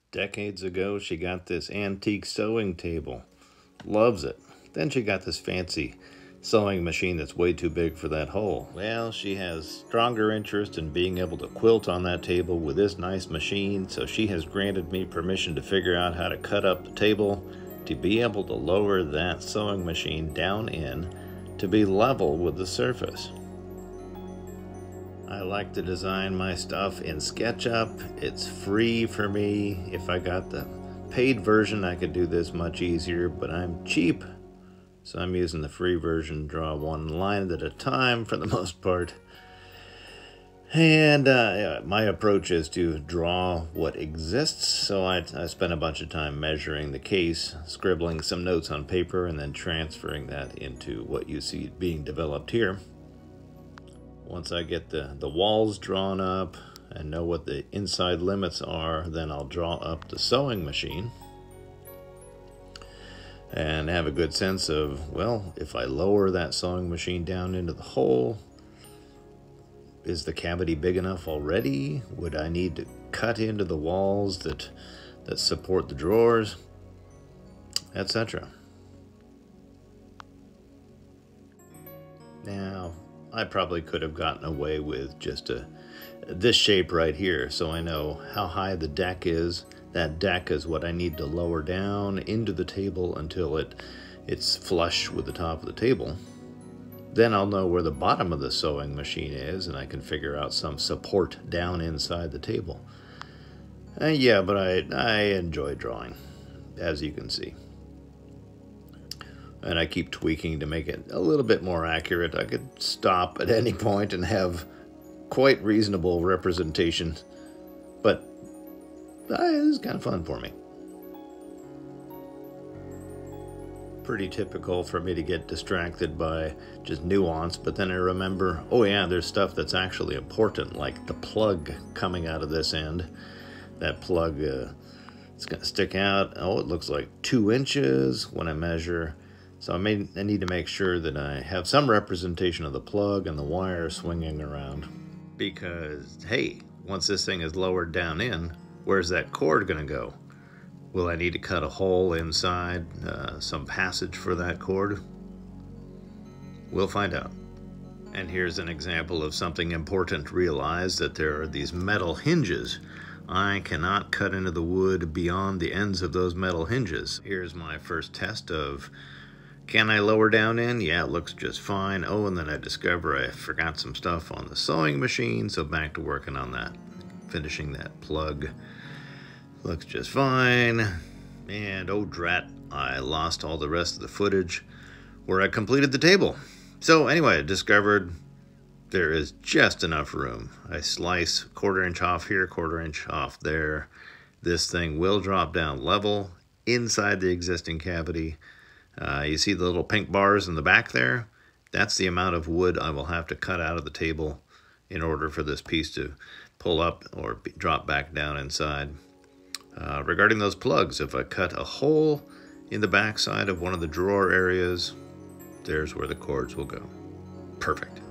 Decades ago, she got this antique sewing table. Loves it. Then she got this fancy sewing machine that's way too big for that hole. Well, she has stronger interest in being able to quilt on that table with this nice machine, so she has granted me permission to figure out how to cut up the table to be able to lower that sewing machine down in to be level with the surface. I like to design my stuff in SketchUp. It's free for me. If I got the paid version, I could do this much easier, but I'm cheap. So I'm using the free version, draw one line at a time for the most part. And my approach is to draw what exists. So I spent a bunch of time measuring the case, scribbling some notes on paper, and then transferring that into what you see being developed here. Once I get the walls drawn up and know what the inside limits are, then I'll draw up the sewing machine and have a good sense of, well, if I lower that sewing machine down into the hole, is the cavity big enough already? Would I need to cut into the walls that support the drawers, etc.? Now, I probably could have gotten away with just this shape right here, so I know how high the deck is. That deck is what I need to lower down into the table until it's flush with the top of the table. Then I'll know where the bottom of the sewing machine is, and I can figure out some support down inside the table. Yeah, but I enjoy drawing, as you can see. And I keep tweaking to make it a little bit more accurate. I could stop at any point and have quite reasonable representation, but this is kind of fun for me. Pretty typical for me to get distracted by just nuance, but then I remember, oh yeah, there's stuff that's actually important, like the plug coming out of this end. That plug, it's going to stick out. Oh, it looks like 2 inches when I measure. So I need to make sure that I have some representation of the plug and the wire swinging around. Because, hey, once this thing is lowered down in, where's that cord going to go? Will I need to cut a hole inside, some passage for that cord? We'll find out. And here's an example of something important. Realize that there are these metal hinges. I cannot cut into the wood beyond the ends of those metal hinges. Here's my first test of, can I lower down in? Yeah, it looks just fine. Oh, and then I discover I forgot some stuff on the sewing machine, so back to working on that. Finishing that plug. Looks just fine. And oh drat, I lost all the rest of the footage where I completed the table. So anyway, I discovered there is just enough room. I slice 1/4 inch off here, 1/4 inch off there. This thing will drop down level inside the existing cavity. You see the little pink bars in the back there? That's the amount of wood I will have to cut out of the table in order for this piece to pull up or drop back down inside. Regarding those plugs, if I cut a hole in the back side of one of the drawer areas, there's where the cords will go. Perfect.